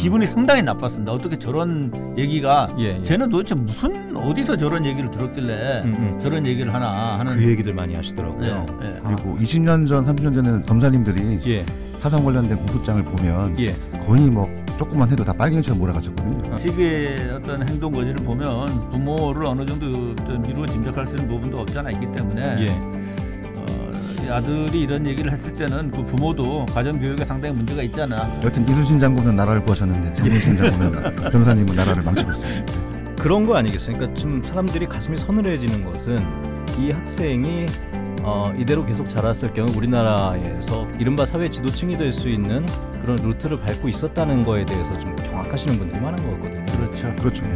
기분이 상당히 나빴습니다. 어떻게 저런 얘기가 쟤는 도대체 무슨 어디서 저런 얘기를 들었길래 저런 얘기를 하나 하는 그 얘기들 많이 하시더라고요. 그리고 20년 전, 30년 전에는 검사님들이 사상 관련된 공소장을 보면 거의 뭐 조금만 해도 다 빨갱이처럼 몰아갔었거든요. 직의 어떤 행동 거지를 보면 부모를 어느 정도 미루어 짐작할 수 있는 부분도 없지 않아 있기 때문에 아들이 이런 얘기를 했을 때는 그 부모도 가정교육에 상당히 문제가 있잖아. 여튼 이순신 장군은 나라를 구하셨는데 정순신 장군은 변호사님은 나라를 망치고 있어요. 그런 거 아니겠어요? 그러니까 좀 사람들이 가슴이 서늘해지는 것은 이 학생이 이대로 계속 자랐을 경우 우리나라에서 이른바 사회 지도층이 될 수 있는 그런 루트를 밟고 있었다는 거에 대해서 좀 경악하시는 분들이 많은 거거든요. 그렇죠. 그렇죠.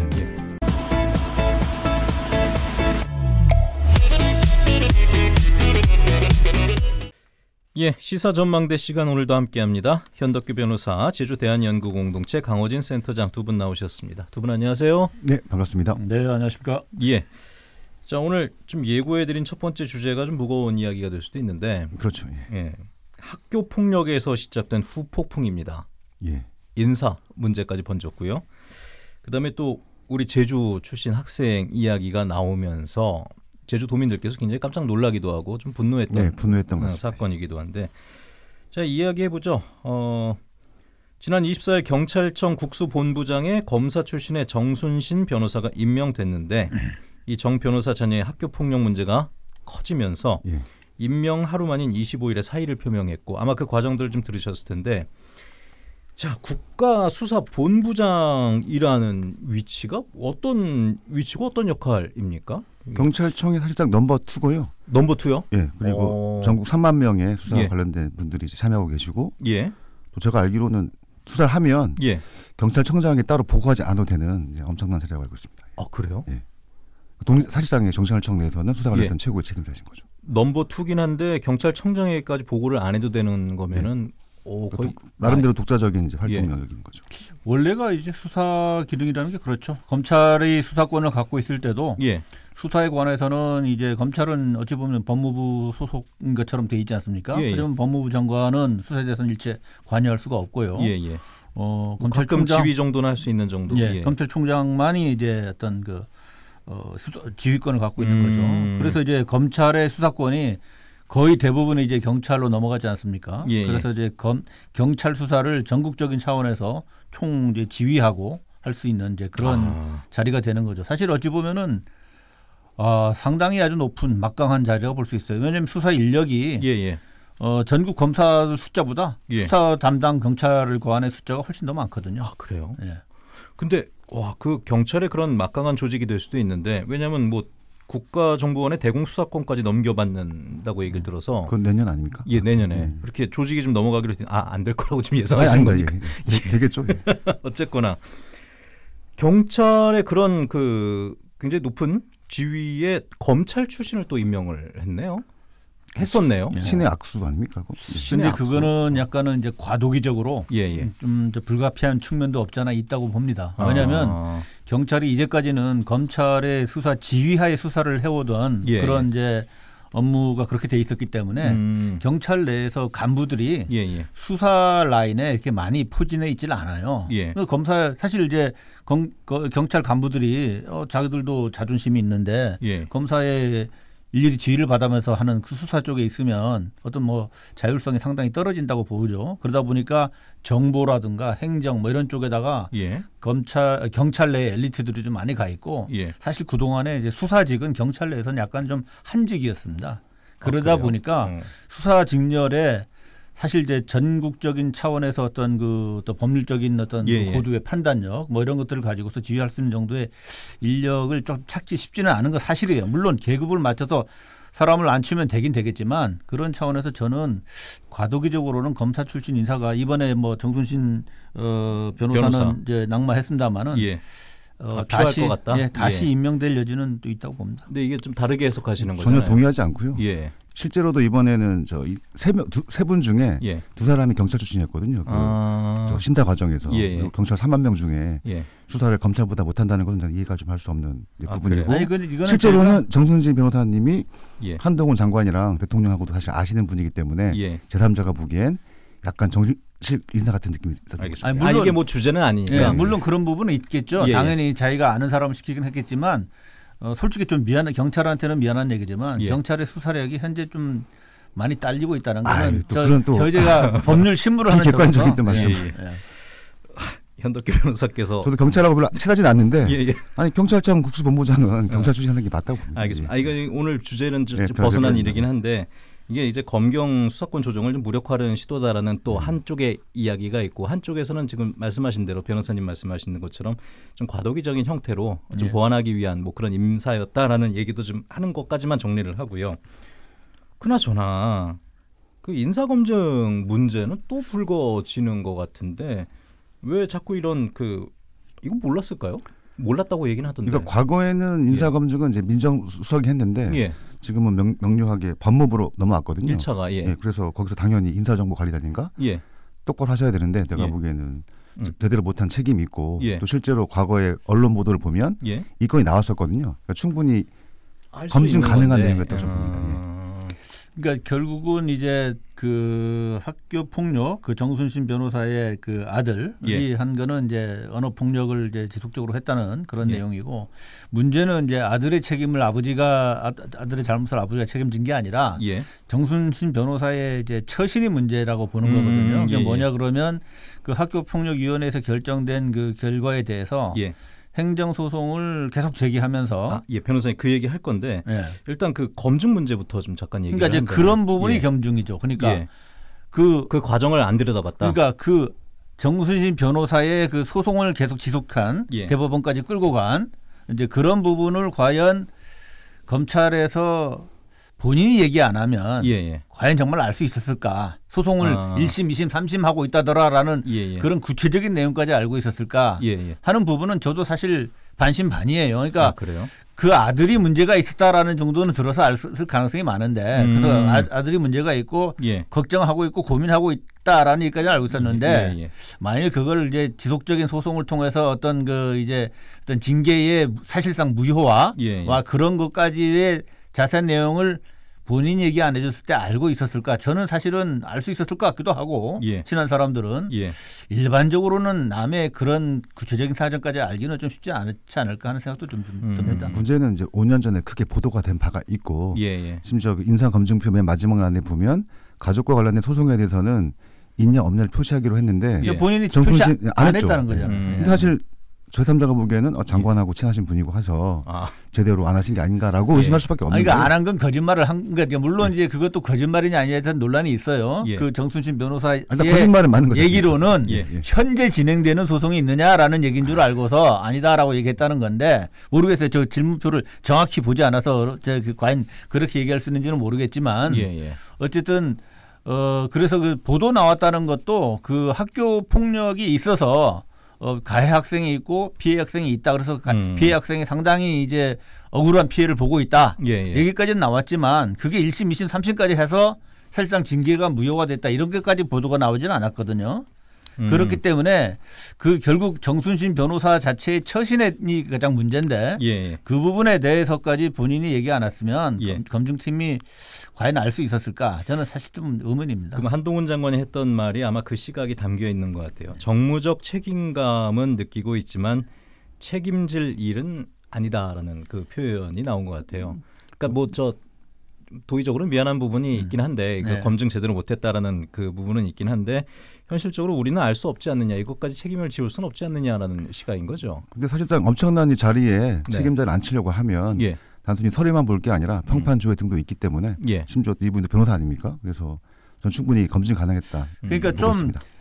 시사 전망대 시간 오늘도 함께합니다. 현덕규 변호사, 제주 대한연구공동체 강호진 센터장 두 분 나오셨습니다. 두 분 안녕하세요. 네, 반갑습니다. 네, 안녕하십니까. 자, 오늘 좀 예고해드린 첫 번째 주제가 좀 무거운 이야기가 될 수도 있는데, 그렇죠. 학교 폭력에서 시작된 후폭풍입니다. 인사 문제까지 번졌고요. 그다음에 또 우리 제주 출신 학생 이야기가 나오면서 제주 도민들께서 굉장히 깜짝 놀라기도 하고 좀 분노했던 사건이기도 한데, 자, 이야기해보죠. 지난 24일 경찰청 국수본부장에 검사 출신의 정순신 변호사가 임명됐는데 이 정 변호사 자녀의 학교폭력 문제가 커지면서 임명 하루 만인 25일에 사의를 표명했고, 아마 그 과정들을 좀 들으셨을 텐데, 자, 국가수사본부장이라는 위치가 어떤 위치고 어떤 역할입니까? 경찰청이 사실상 넘버 2고요. 넘버 2요? 그리고 전국 3만 명의 수사와 관련된 분들이 이제 참여하고 계시고, 또 제가 알기로는 수사를 하면 경찰청장이 따로 보고하지 않아도 되는 이제 엄청난 사례라고 알고 있습니다. 그래요? 사실상의 경찰청 내에서는 수사 관련된 최고의 책임자신 거죠. 넘버 2긴 한데 경찰청장에게까지 보고를 안 해도 되는 거면은 거의 나름대로 독자적인 이제 활동 영역인 거죠. 원래가 이제 수사 기능이라는 게 그렇죠. 검찰이 수사권을 갖고 있을 때도 수사에 관해서는 이제 검찰은 어찌 보면 법무부 소속인 것처럼 돼 있지 않습니까? 하지만 법무부 장관은 수사에 대해서는 일체 관여할 수가 없고요. 검찰총장 지휘 정도는 할 수 있는 정도. 검찰총장만이 이제 어떤 지휘권을 갖고 있는 거죠. 그래서 이제 검찰의 수사권이 거의 대부분이 이제 경찰로 넘어가지 않습니까? 그래서 이제 경찰 수사를 전국적인 차원에서 총 이제 지휘하고 할 수 있는 이제 그런 자리가 되는 거죠. 사실 어찌 보면은 상당히 아주 높은 막강한 자리라고 볼 수 있어요. 왜냐하면 수사 인력이 전국 검사 숫자보다 수사 담당 경찰을 고안의 숫자가 훨씬 더 많거든요. 그래요? 근데 그 경찰의 그런 막강한 조직이 될 수도 있는데, 왜냐하면 뭐 국가정보원의 대공수사권까지 넘겨받는다고 얘기를 들어서. 그건 내년 아닙니까? 내년에 그렇게 조직이 좀 넘어가기로 안 될 거라고 지금 예상하시는 겁니까? 되겠죠. 어쨌거나 경찰의 그런 굉장히 높은 지위에 검찰 출신을 또 임명을 했었네요. 신의 악수 아닙니까? 근데 그거는 약간은 이제 과도기적으로 좀 불가피한 측면도 없잖아 있다고 봅니다. 왜냐하면 경찰이 이제까지는 검찰의 수사 지휘하에 수사를 해오던 그런 이제 업무가 그렇게 돼 있었기 때문에 경찰 내에서 간부들이 수사 라인에 이렇게 많이 포진해 있지는 않아요. 검사 사실 이제 경찰 간부들이 자기들도 자존심이 있는데 검사의 일일이 지휘를 받으면서 하는 그 수사 쪽에 있으면 어떤 자율성이 상당히 떨어진다고 보죠. 그러다 보니까 정보라든가 행정 이런 쪽에다가 경찰 내 엘리트들이 좀 많이 가 있고 사실 그동안에 이제 수사직은 경찰 내에서는 약간 좀 한직이었습니다. 그러다 보니까 수사 직렬에 사실 이제 전국적인 차원에서 어떤 또 법률적인 어떤 고도의 판단력 이런 것들을 가지고서 지휘할 수 있는 정도의 인력을 좀 찾기 쉽지는 않은 건 사실이에요. 물론 계급을 맞춰서 사람을 앉히면 되긴 되겠지만 그런 차원에서 저는 과도기적으로는 검사 출신 인사가 이번에 정순신 변호사. 이제 낙마했습니다마는 다시 것 같다. 다시 임명될 여지는 또 있다고 봅니다. 근데 이게 좀 다르게 해석하시는 거잖아요. 전혀 동의하지 않고요. 실제로도 이번에는 세 분 중에 두 사람이 경찰 출신이었거든요. 심사 과정에서 경찰 3만 명 중에 수사를 검찰보다 못한다는 것은 저는 이해가 좀 할 수 없는 부분이고, 이거는 실제로는 정순신 변호사님이 한동훈 장관이랑 대통령하고도 사실 아시는 분이기 때문에 제3자가 보기엔 약간 인사 같은 느낌이 있었습니다. 물론 이게 뭐 주제는 아니니까. 예, 물론 그런 부분은 있겠죠. 예, 당연히 자기가 아는 사람을 시키긴 했겠지만 솔직히 좀 미안한 경찰한테는 미안한 얘기지만 경찰의 수사력이 현재 좀 많이 딸리고 있다는 거는 저희가 법률 신문을 하는 객관적인 또 말씀. 현덕기 변호사께서 저도 경찰하고 별로 친하진 않는데 아니 경찰청 국수본부장은 경찰 출신하는 게 맞다고 봅니다. 알겠습니다. 이거 오늘 주제는 좀 벗어난 일이긴 한데 이게 이제 검경 수사권 조정을 좀 무력화하는 시도다라는 또 한쪽의 이야기가 있고 한쪽에서는 지금 말씀하신 대로 변호사님 말씀하시는 것처럼 좀 과도기적인 형태로 좀 보완하기 위한 뭐 그런 임사였다라는 얘기도 좀 하는 것까지만 정리를 하고요. 그나저나 그 인사검증 문제는 또 불거지는 것 같은데 왜 자꾸 이런 이거 몰랐을까요? 몰랐다고 얘기는 하던데. 그러니까 과거에는 인사검증은 이제 민정수석이 했는데 지금은 명료하게 법무부로 넘어왔거든요. 1차가 그래서 거기서 당연히 인사정보관리단인가 똑바로 하셔야 되는데 내가 보기에는 제대로 못한 책임이 있고 또 실제로 과거에 언론 보도를 보면 이 건이 나왔었거든요. 그러니까 충분히 검증 가능한 내용이었다고 봅니다. 그러니까 결국은 이제 그 학교 폭력 그 정순신 변호사의 그 아들이 한 거는 이제 언어 폭력을 이제 지속적으로 했다는 그런 내용이고 문제는 이제 아들의 책임을 아들의 잘못을 아버지가 책임진 게 아니라 정순신 변호사의 이제 처신이 문제라고 보는 거거든요. 그게 뭐냐 그러면 그 학교 폭력 위원회에서 결정된 그 결과에 대해서 행정소송을 계속 제기하면서 변호사님 그 얘기 할 건데 일단 그 검증 문제부터 좀 잠깐 얘기를 그러니까 이제 그런 부분이 검증이죠. 그러니까 그 과정을 안 들여다봤다. 그러니까 그 정순신 변호사의 그 소송을 계속 지속한 대법원까지 끌고 간 이제 그런 부분을 과연 검찰에서 본인이 얘기 안 하면 과연 정말 알 수 있었을까? 소송을 1심, 2심, 3심 하고 있다더라라는 그런 구체적인 내용까지 알고 있었을까 하는 부분은 저도 사실 반신반의예요. 그러니까 그 아들이 문제가 있었다라는 정도는 들어서 알 가능성이 많은데 그래서 아들이 문제가 있고 걱정하고 있고 고민하고 있다라는 얘기까지 알고 있었는데 만일 그걸 이제 지속적인 소송을 통해서 어떤 어떤 징계의 사실상 무효화 그런 것까지의 자세한 내용을 본인 얘기 안 해줬을 때 알고 있었을까? 저는 사실은 알 수 있었을 것 같기도 하고 친한 사람들은 일반적으로는 남의 그런 구체적인 사정까지 알기는 좀 쉽지 않지 않을까 하는 생각도 좀 듭니다. 문제는 이제 5년 전에 크게 보도가 된 바가 있고 심지어 그 인사검증표 맨 마지막 란에 보면 가족과 관련된 소송에 대해서는 있냐 없냐를 표시하기로 했는데 본인이 표시 안 했다는 거잖아요. 근데 사실 제3자가 보기에는 장관하고 친하신 분이고 해서 제대로 안 하신 게 아닌가라고 의심할 수밖에 없는 거예요. 그러니까 안 한 건 거짓말을 한 거죠. 물론 이제 그것도 거짓말이냐 아니냐에 대한 논란이 있어요. 그 정순신 변호사의 거짓말은 맞는 거죠. 얘기로는 현재 진행되는 소송이 있느냐라는 얘기인 줄 알고서 아니다라고 얘기했다는 건데 모르겠어요. 저 질문표를 정확히 보지 않아서 과연 그렇게 얘기할 수 있는지는 모르겠지만 어쨌든 그래서 그 보도 나왔다는 것도 그 학교 폭력이 있어서 가해 학생이 있고 피해 학생이 있다. 그래서 피해 학생이 상당히 이제 억울한 피해를 보고 있다. 여기까지는 나왔지만 그게 1심, 2심, 3심까지 해서 사실상 징계가 무효가 됐다. 이런 것까지 보도가 나오지는 않았거든요. 그렇기 때문에 그 결국 정순신 변호사 자체의 처신이 가장 문제인데 그 부분에 대해서까지 본인이 얘기 안 했으면 검증팀이 과연 알 수 있었을까? 저는 사실 좀 의문입니다. 그럼 한동훈 장관이 했던 말이 아마 그 시각이 담겨 있는 것 같아요. 정무적 책임감은 느끼고 있지만 책임질 일은 아니다라는 그 표현이 나온 것 같아요. 그러니까 도의적으로 미안한 부분이 있긴 한데 검증 제대로 못했다라는 그 부분은 있긴 한데 현실적으로 우리는 알 수 없지 않느냐 이것까지 책임을 지울 수는 없지 않느냐라는 시각인 거죠. 근데 사실상 엄청난 이 자리에 책임자를 앉히려고 하면 단순히 서류만 볼 게 아니라 평판 조회 등도 있기 때문에 심지어 이분도 변호사 아닙니까? 그래서 전 충분히 검증 가능했다. 그러니까 좀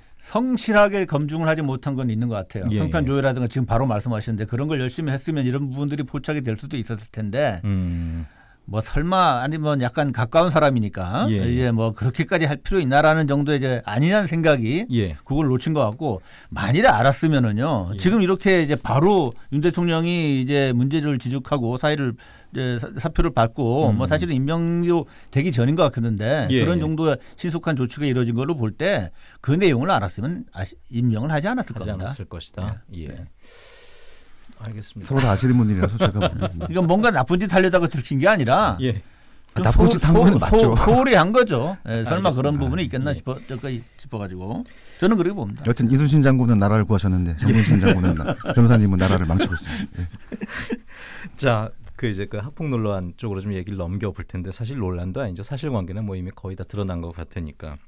성실하게 검증을 하지 못한 건 있는 것 같아요. 평판 조회라든가 지금 바로 말씀하셨는데 그런 걸 열심히 했으면 이런 부분들이 포착이 될 수도 있었을 텐데 뭐 설마 아니면 약간 가까운 사람이니까 이제 뭐 그렇게까지 할 필요 있나라는 정도의 이제 아니라는 생각이 그걸 놓친 것 같고 만일에 알았으면은요 지금 이렇게 이제 바로 윤 대통령이 이제 문제를 지적하고 사표를 받고 뭐 사실은 임명도 되기 전인 것 같은데 그런 정도의 신속한 조치가 이루어진 걸로 볼 때 그 내용을 알았으면 임명을 하지 않았을 겁니다. 하지 않았을 것이다. 알겠습니다. 서로 다 아시는 분들이라서 제가 이건 뭔가 나쁜 짓 하려다가 들킨 게 아니라 납부짓한 거는 맞죠. 소홀히 한 거죠. 네, 설마 그런 부분이 있겠나 싶어가지고 저는 그렇게 봅니다. 여튼 이순신 장군은 나라를 구하셨는데 정문신 장군은 변호사님은 나라를 망치고 있습니다. 예. 자, 이제 그 학폭 논란 쪽으로 좀 얘기를 넘겨볼 텐데 사실 논란도 아니죠. 사실관계는 뭐 이미 거의 다 드러난 것 같으니까.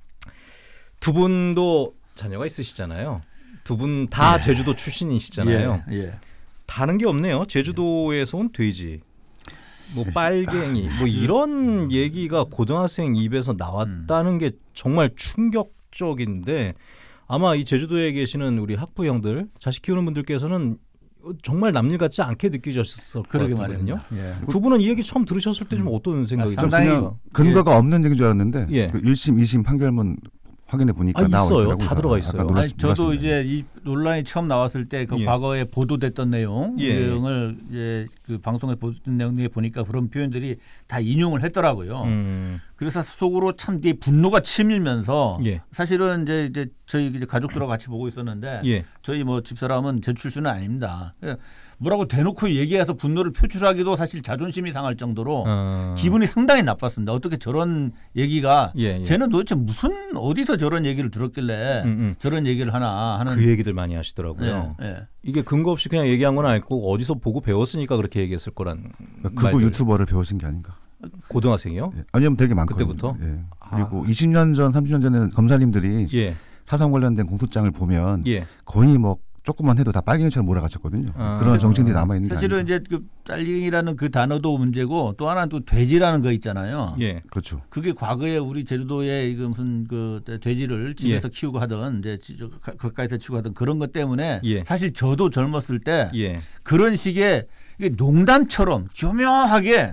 두 분도 자녀가 있으시잖아요. 두 분 다 제주도 출신이시잖아요. 다른 게 없네요. 제주도에서 온 돼지, 뭐 빨갱이, 뭐 이런 얘기가 고등학생 입에서 나왔다는 게 정말 충격적인데 아마 이 제주도에 계시는 우리 학부형들, 자식 키우는 분들께서는 정말 남일 같지 않게 느끼셨을 거거든요. 두 분은 이 얘기 처음 들으셨을 때 좀 어떤 생각이 드셨어요? 근거가 없는 얘기인 줄 알았는데 그 1심, 2심 판결문 확인해 보니까 있어요. 다 들어가 있어요. 저도 이제 이 논란이 처음 나왔을 때 그 과거에 보도됐던 내용을 이제 그 방송에 보도된 내용에 보니까 그런 표현들이 다 인용을 했더라고요. 그래서 속으로 참 분노가 치밀면서 사실은 이제 저희 이제 가족들하고 같이 보고 있었는데 저희 뭐 집사람은 제 출신은 아닙니다. 뭐라고 대놓고 얘기해서 분노를 표출하기도 사실 자존심이 상할 정도로 기분이 상당히 나빴습니다. 어떻게 저런 얘기가 쟤는 도대체 무슨 어디서 저런 얘기를 들었길래 저런 얘기를 하나 하는 그 얘기들 많이 하시더라고요. 이게 근거 없이 그냥 얘기한 건 아니고 어디서 보고 배웠으니까 그렇게 얘기했을 거란. 극우 유튜버를 배우신 게 아닌가. 고등학생이요? 아니면 되게 많거든요. 그때부터? 그리고 20년 전, 30년 전에는 검사님들이 사상 관련된 공소장을 보면 거의 뭐 조금만 해도 다 빨갱이처럼 몰아가셨거든요. 그런 정신들이 남아있는 게 사실은 이제 그 빨갱이라는 그 단어도 문제고 또 하나는 또 돼지라는 거 있잖아요. 그렇죠. 그게 과거에 우리 제주도에 무슨 그 돼지를 집에서 키우고 하던 이제 가까이서 키우고 하던 그런 것 때문에 사실 저도 젊었을 때 그런 식의 농담처럼 교묘하게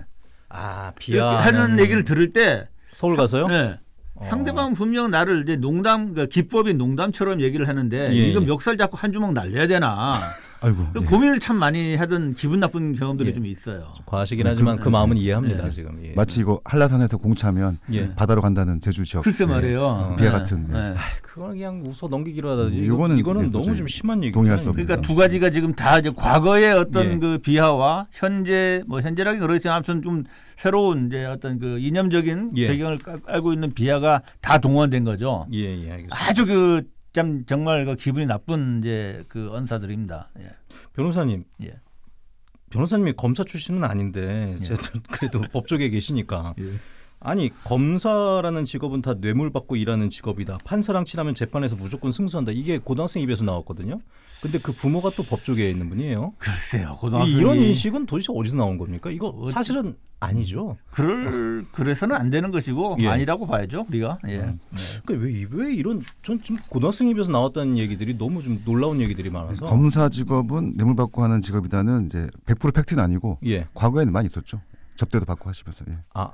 하는 얘기를 들을 때 서울 가서요? 상대방은 분명 나를 이제 기법이 농담처럼 얘기를 하는데 이거 멱살 잡고 한 주먹 날려야 되나. 아이고, 고민을 참 많이 하던 기분 나쁜 경험들이 좀 있어요. 과하시긴 하지만 그 마음은 이해합니다. 지금. 마치 이거 한라산에서 공차면 바다로 간다는 제주 지역. 글쎄 말이에요. 비하 같은. 그걸 그냥 웃어 넘기기로 하다지. 이거는 너무 좀 심한 얘기예요. 동의할 수 없습니다. 그러니까 두 가지가 지금 다 이제 과거의 어떤 그 비하와 현재라긴 그렇지만 아무튼 좀 새로운 이제 어떤 그 이념적인 배경을 깔고 있는 비하가 다 동원된 거죠. 알겠습니다. 아주 참 정말 그 기분이 나쁜 이제 그 언사들입니다. 변호사님, 변호사님이 검사 출신은 아닌데 그래도 법조계에 계시니까 아니 검사라는 직업은 다 뇌물 받고 일하는 직업이다. 판사랑 친하면 재판에서 무조건 승소한다. 이게 고등학생 입에서 나왔거든요. 근데 그 부모가 또 법조계에 있는 분이에요. 글쎄요. 이런 인식은 도대체 어디서 나온 겁니까? 이거 사실은 아니죠. 그래서는 안 되는 것이고 아니라고 봐야죠. 우리가. 그러니까 왜 이런 전 지금 고등학생 입에서 나왔다는 얘기들이 너무 좀 놀라운 얘기들이 많아서. 검사 직업은 뇌물 받고 하는 직업이다는 이제 100% 팩트는 아니고 과거에는 많이 있었죠. 접대도 받고 하시면서.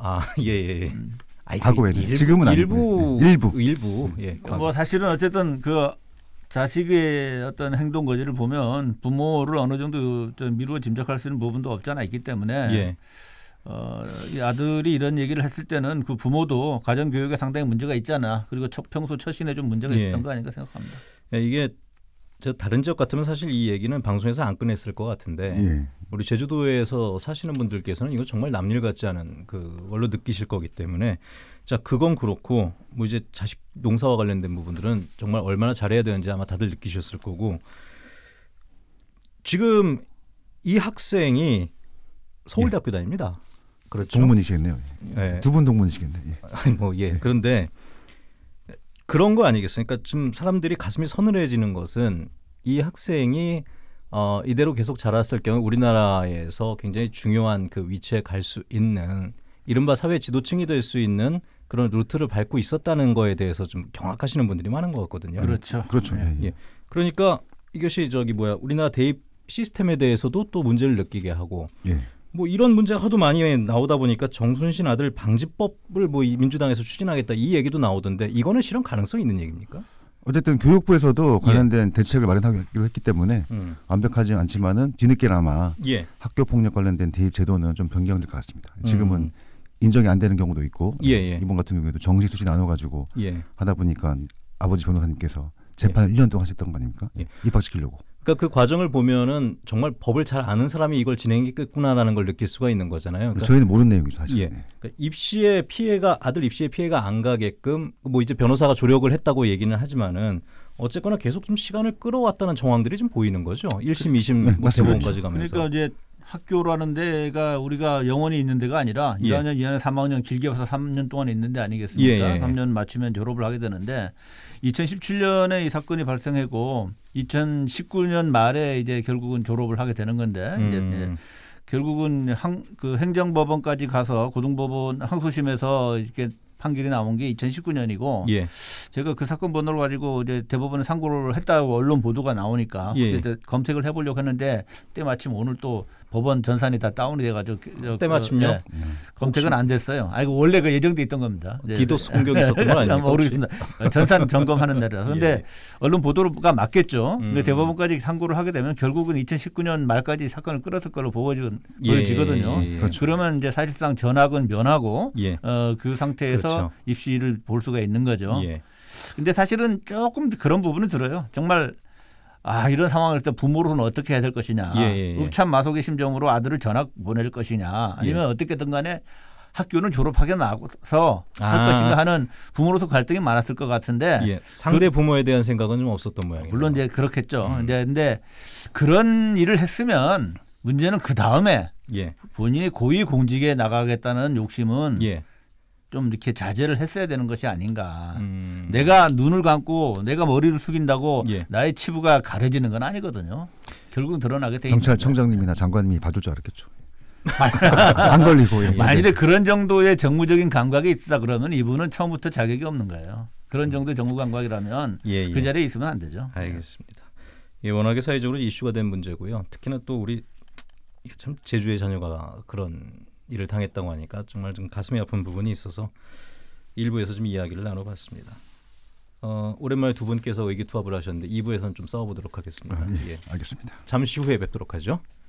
과거에는 지금은 아니고 일부. 뭐 사실은 어쨌든 그 자식의 어떤 행동 거지를 보면 부모를 어느 정도 좀 미루어 짐작할 수 있는 부분도 없지 않아 있기 때문에 이 아들이 이런 얘기를 했을 때는 그 부모도 가정 교육에 상당히 문제가 있잖아. 그리고 평소 처신에 좀 문제가 있었던 거 아닌가 생각합니다. 이게 저 다른 지역 같으면 사실 이 얘기는 방송에서 안 꺼냈을 것 같은데 우리 제주도에서 사시는 분들께서는 이거 정말 남일 같지 않은 그걸로 느끼실 거기 때문에 자 그건 그렇고 뭐 이제 자식 농사와 관련된 부분들은 정말 얼마나 잘해야 되는지 아마 다들 느끼셨을 거고 지금 이 학생이 서울대학교 다닙니다. 그렇죠. 동문이시겠네요. 두 분 동문이시겠네요. 그런데 그런 거 아니겠어요? 그러니까 좀 사람들이 가슴이 서늘해지는 것은 이 학생이 이대로 계속 자랐을 경우 우리나라에서 굉장히 중요한 그 위치에 갈 수 있는 이른바 사회 지도층이 될 수 있는 그런 루트를 밟고 있었다는 거에 대해서 좀 경악하시는 분들이 많은 것 같거든요. 그렇죠. 그러니까 이것이 우리나라 대입 시스템에 대해서도 또 문제를 느끼게 하고 뭐 이런 문제가 하도 많이 나오다 보니까 정순신 아들 방지법을 뭐 민주당에서 추진하겠다 이 얘기도 나오던데 이거는 실현 가능성이 있는 얘기입니까? 어쨌든 교육부에서도 관련된 대책을 마련하기로 했기 때문에 완벽하지 않지만은 뒤늦게나마 학교 폭력 관련된 대입 제도는 좀 변경될 것 같습니다. 지금은 인정이 안 되는 경우도 있고 이번 같은 경우에도 정시 수시 나눠가지고 하다 보니까 아버지 변호사님께서 재판을 1년 동안 하셨던 거 아닙니까? 입학시키려고. 그러니까 그 과정을 보면은 정말 법을 잘 아는 사람이 이걸 진행했구나라는 걸 느낄 수가 있는 거잖아요. 그러니까 저희는 모르는 내용이죠, 사실. 예. 그러니까 입시의 피해가 아들 입시의 피해가 안 가게끔 뭐 이제 변호사가 조력을 했다고 얘기는 하지만은 어쨌거나 계속 좀 시간을 끌어왔다는 정황들이 좀 보이는 거죠. 1심, 2심, 뭐 대법원까지 가면서. 그러니까 이제 학교라는 데가 우리가 영원히 있는 데가 아니라 1학년, 2학년, 3학년 길게 봐서 3년 동안 있는 데 아니겠습니까? 3년 마치면 졸업을 하게 되는데 2017년에 이 사건이 발생했고 2019년 말에 이제 결국은 졸업을 하게 되는 건데 이제 결국은 그 행정법원까지 가서 고등법원 항소심에서 이렇게 판결이 나온 게 2019년이고 제가 그 사건 번호를 가지고 이제 대법원에 상고를 했다고 언론 보도가 나오니까 이제 검색을 해보려고 했는데 때마침 오늘 또 법원 전산이 다 다운이 돼가지고 때마침요? 검색은 안 됐어요. 아이고 원래 그 예정돼 있던 겁니다. 디도스 공격이 있었던 건 아닙니까? 모르겠습니다. 전산 점검하는 날이라서. 그런데 언론 보도가 맞겠죠. 근데 대법원까지 상고를 하게 되면 결국은 2019년 말까지 사건을 끌었을 걸로 보여지거든요. 그렇죠. 그러면 이제 사실상 전학은 면하고 그 상태에서 그렇죠. 입시를 볼 수가 있는 거죠. 근데 사실은 조금 그런 부분은 들어요. 정말 이런 상황일 때 부모로는 어떻게 해야 될 것이냐. 읍참마속의 심정으로 아들을 전학 보낼 것이냐. 아니면 어떻게든 간에 학교는 졸업하게 나서 할 것인가 하는 부모로서 갈등이 많았을 것 같은데 상대 부모에 대한 생각은 좀 없었던 모양이에요. 물론 이제 그렇겠죠. 근데 그런 일을 했으면 문제는 그 다음에 본인이 고위공직에 나가겠다는 욕심은 좀 이렇게 자제를 했어야 되는 것이 아닌가. 내가 눈을 감고 내가 머리를 숙인다고 나의 치부가 가려지는 건 아니거든요. 결국은 드러나게 돼 있는 경찰청장님이나 장관님이 봐줄 줄 알았겠죠. 안 걸리고. 만일에 그런 정도의 정무적인 감각이 있다 그러면 이분은 처음부터 자격이 없는 거예요. 그런 정도의 정무 감각이라면 그 자리에 있으면 안 되죠. 알겠습니다. 워낙에 사회적으로 이슈가 된 문제고요. 특히나 또 우리 참 제주의 자녀가 그런 일을 당했다고 하니까 정말 좀 가슴이 아픈 부분이 있어서 일부에서 좀 이야기를 나눠봤습니다. 오랜만에 두 분께서 의기투합을 하셨는데 2부에서는 좀 싸워보도록 하겠습니다. 알겠습니다. 잠시 후에 뵙도록 하죠.